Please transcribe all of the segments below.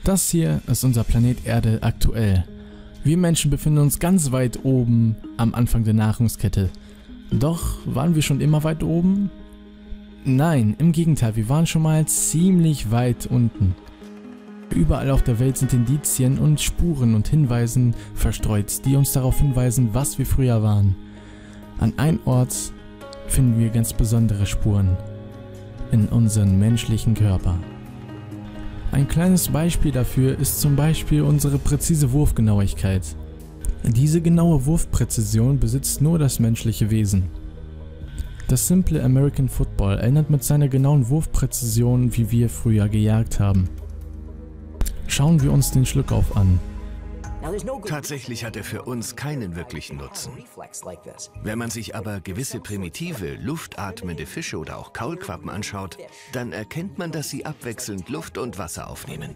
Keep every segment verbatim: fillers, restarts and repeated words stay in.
Das hier ist unser Planet Erde aktuell. Wir Menschen befinden uns ganz weit oben am Anfang der Nahrungskette. Doch waren wir schon immer weit oben? Nein, im Gegenteil, wir waren schon mal ziemlich weit unten. Überall auf der Welt sind Indizien und Spuren und Hinweisen verstreut, die uns darauf hinweisen, was wir früher waren. An einem Ort finden wir ganz besondere Spuren. In unserem menschlichen Körper. Ein kleines Beispiel dafür ist zum Beispiel unsere präzise Wurfgenauigkeit. Diese genaue Wurfpräzision besitzt nur das menschliche Wesen. Das simple American Football erinnert mit seiner genauen Wurfpräzision, wie wir früher gejagt haben. Schauen wir uns den Schluckauf an. Tatsächlich hat er für uns keinen wirklichen Nutzen. Wenn man sich aber gewisse primitive, luftatmende Fische oder auch Kaulquappen anschaut, dann erkennt man, dass sie abwechselnd Luft und Wasser aufnehmen.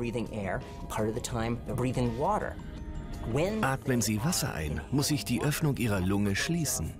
Atmen sie Wasser ein, muss sich die Öffnung ihrer Lunge schließen.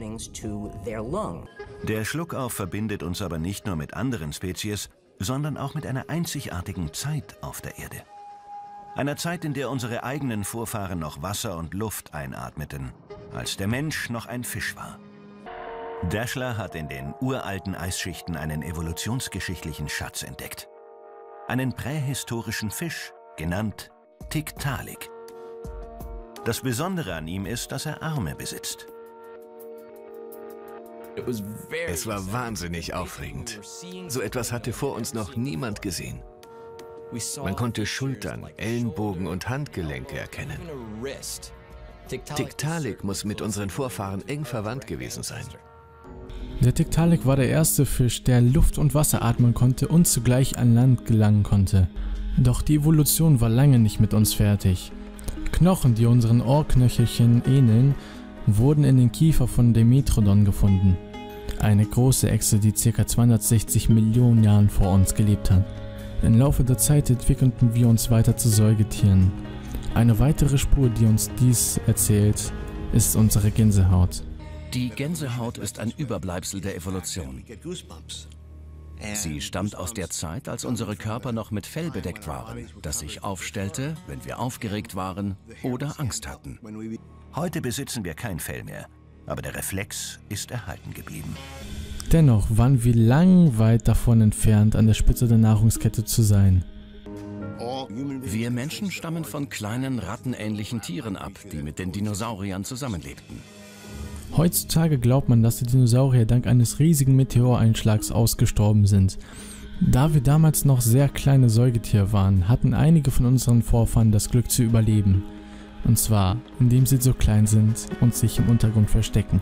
Der Schluckauf verbindet uns aber nicht nur mit anderen Spezies, sondern auch mit einer einzigartigen Zeit auf der Erde. Einer Zeit, in der unsere eigenen Vorfahren noch Wasser und Luft einatmeten, als der Mensch noch ein Fisch war. Daschler hat in den uralten Eisschichten einen evolutionsgeschichtlichen Schatz entdeckt. Einen prähistorischen Fisch, genannt Tiktaalik. Das Besondere an ihm ist, dass er Arme besitzt. Es war wahnsinnig aufregend. So etwas hatte vor uns noch niemand gesehen. Man konnte Schultern, Ellenbogen und Handgelenke erkennen. Tiktaalik muss mit unseren Vorfahren eng verwandt gewesen sein. Der Tiktaalik war der erste Fisch, der Luft und Wasser atmen konnte und zugleich an Land gelangen konnte. Doch die Evolution war lange nicht mit uns fertig. Knochen, die unseren Ohrknöchelchen ähneln, wurden in den Kiefer von Dimetrodon gefunden. Eine große Echse, die ca. zweihundertsechzig Millionen Jahren vor uns gelebt hat. Im Laufe der Zeit entwickelten wir uns weiter zu Säugetieren. Eine weitere Spur, die uns dies erzählt, ist unsere Gänsehaut. Die Gänsehaut ist ein Überbleibsel der Evolution. Sie stammt aus der Zeit, als unsere Körper noch mit Fell bedeckt waren, das sich aufstellte, wenn wir aufgeregt waren oder Angst hatten. Heute besitzen wir kein Fell mehr, aber der Reflex ist erhalten geblieben. Dennoch waren wir lang weit davon entfernt, an der Spitze der Nahrungskette zu sein. Wir Menschen stammen von kleinen rattenähnlichen Tieren ab, die mit den Dinosauriern zusammenlebten. Heutzutage glaubt man, dass die Dinosaurier dank eines riesigen Meteoreinschlags ausgestorben sind. Da wir damals noch sehr kleine Säugetiere waren, hatten einige von unseren Vorfahren das Glück zu überleben. Und zwar, indem sie so klein sind und sich im Untergrund verstecken.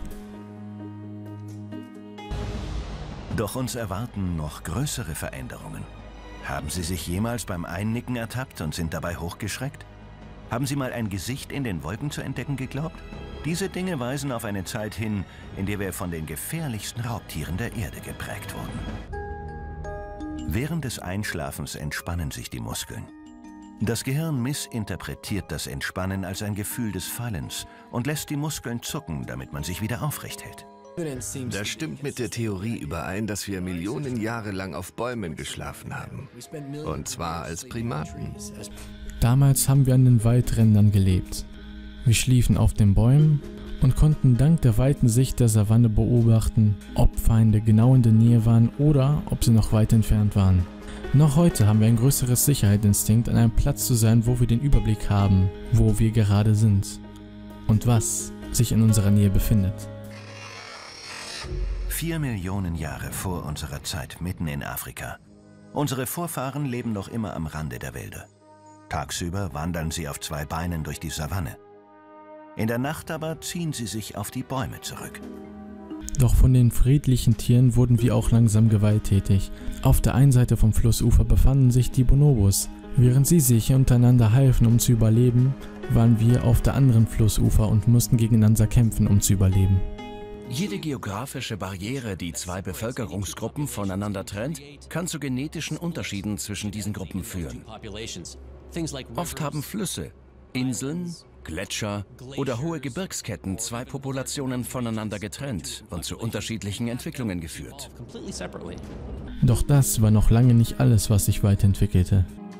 Doch uns erwarten noch größere Veränderungen. Haben Sie sich jemals beim Einnicken ertappt und sind dabei hochgeschreckt? Haben Sie mal ein Gesicht in den Wolken zu entdecken geglaubt? Diese Dinge weisen auf eine Zeit hin, in der wir von den gefährlichsten Raubtieren der Erde geprägt wurden. Während des Einschlafens entspannen sich die Muskeln. Das Gehirn missinterpretiert das Entspannen als ein Gefühl des Fallens und lässt die Muskeln zucken, damit man sich wieder aufrecht hält. Das stimmt mit der Theorie überein, dass wir Millionen Jahre lang auf Bäumen geschlafen haben. Und zwar als Primaten. Damals haben wir an den Waldrändern gelebt. Wir schliefen auf den Bäumen und konnten dank der weiten Sicht der Savanne beobachten, ob Feinde genau in der Nähe waren oder ob sie noch weit entfernt waren. Noch heute haben wir ein größeres Sicherheitsinstinkt, an einem Platz zu sein, wo wir den Überblick haben, wo wir gerade sind und was sich in unserer Nähe befindet. Vier Millionen Jahre vor unserer Zeit mitten in Afrika. Unsere Vorfahren leben noch immer am Rande der Wälder. Tagsüber wandern sie auf zwei Beinen durch die Savanne. In der Nacht aber ziehen sie sich auf die Bäume zurück. Doch von den friedlichen Tieren wurden wir auch langsam gewalttätig. Auf der einen Seite vom Flussufer befanden sich die Bonobos. Während sie sich untereinander halfen, um zu überleben, waren wir auf der anderen Flussufer und mussten gegeneinander kämpfen, um zu überleben. Jede geografische Barriere, die zwei Bevölkerungsgruppen voneinander trennt, kann zu genetischen Unterschieden zwischen diesen Gruppen führen. Oft haben Flüsse, Inseln, Gletscher oder hohe Gebirgsketten zwei Populationen voneinander getrennt und zu unterschiedlichen Entwicklungen geführt. Doch das war noch lange nicht alles, was sich weiterentwickelte.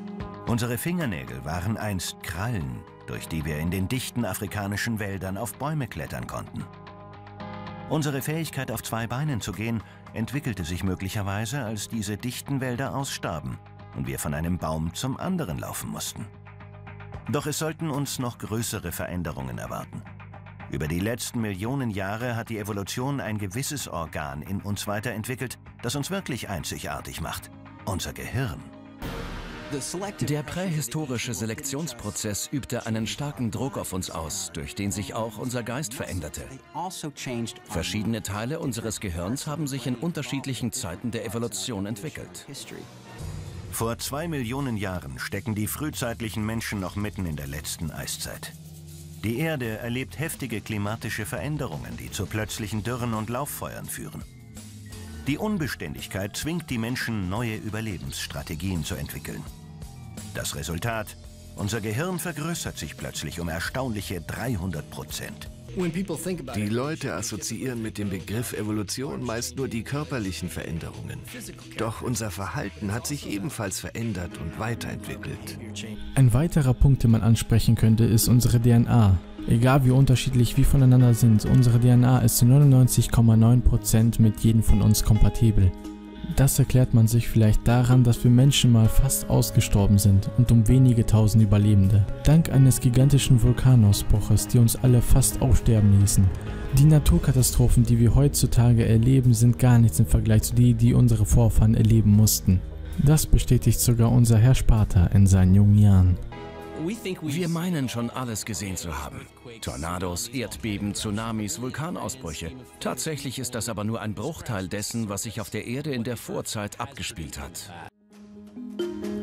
Unsere Fingernägel waren einst Krallen, durch die wir in den dichten afrikanischen Wäldern auf Bäume klettern konnten. Unsere Fähigkeit, auf zwei Beinen zu gehen, entwickelte sich möglicherweise, als diese dichten Wälder ausstarben und wir von einem Baum zum anderen laufen mussten. Doch es sollten uns noch größere Veränderungen erwarten. Über die letzten Millionen Jahre hat die Evolution ein gewisses Organ in uns weiterentwickelt, das uns wirklich einzigartig macht: unser Gehirn. Der prähistorische Selektionsprozess übte einen starken Druck auf uns aus, durch den sich auch unser Geist veränderte. Verschiedene Teile unseres Gehirns haben sich in unterschiedlichen Zeiten der Evolution entwickelt. Vor zwei Millionen Jahren stecken die frühzeitlichen Menschen noch mitten in der letzten Eiszeit. Die Erde erlebt heftige klimatische Veränderungen, die zu plötzlichen Dürren und Lauffeuern führen. Die Unbeständigkeit zwingt die Menschen, neue Überlebensstrategien zu entwickeln. Das Resultat: unser Gehirn vergrößert sich plötzlich um erstaunliche dreihundert Prozent. Die Leute assoziieren mit dem Begriff Evolution meist nur die körperlichen Veränderungen. Doch unser Verhalten hat sich ebenfalls verändert und weiterentwickelt. Ein weiterer Punkt, den man ansprechen könnte, ist unsere D N A. Egal wie unterschiedlich wir voneinander sind, unsere D N A ist zu neunundneunzig Komma neun Prozent mit jedem von uns kompatibel. Das erklärt man sich vielleicht daran, dass wir Menschen mal fast ausgestorben sind und um wenige tausend Überlebende. Dank eines gigantischen Vulkanausbruches, die uns alle fast aussterben ließen. Die Naturkatastrophen, die wir heutzutage erleben, sind gar nichts im Vergleich zu denen, die unsere Vorfahren erleben mussten. Das bestätigt sogar unser Herr Sparta in seinen jungen Jahren. Wir meinen schon alles gesehen zu haben. Tornados, Erdbeben, Tsunamis, Vulkanausbrüche. Tatsächlich ist das aber nur ein Bruchteil dessen, was sich auf der Erde in der Vorzeit abgespielt hat.